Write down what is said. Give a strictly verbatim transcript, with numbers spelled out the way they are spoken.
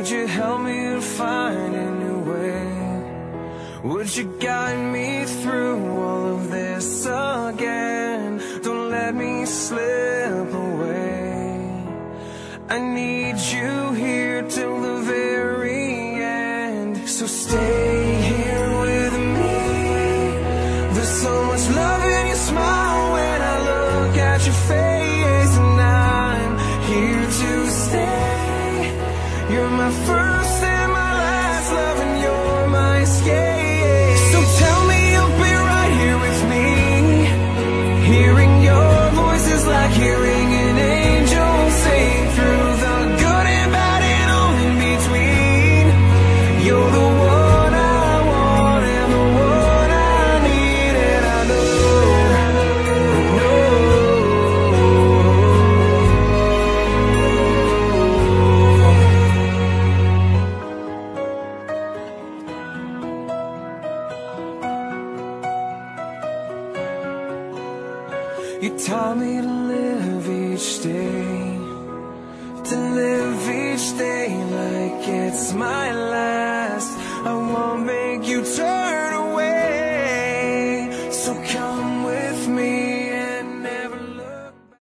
Would you help me to find a new way? Would you guide me through all of this again? Don't let me slip away. I need you here till the very end. So stay here with me. There's so much love in your smile when I look at your face, and I'm here to stay. You're my first and my last love, and you're my escape. So tell me you'll be right here with me. Hearing your voice is like hearing an angel sing, through the good and bad and all in between. You're the one I want and the one I need, and I know, I know. You taught me to live each day, to live each day like it's my last. I won't make you turn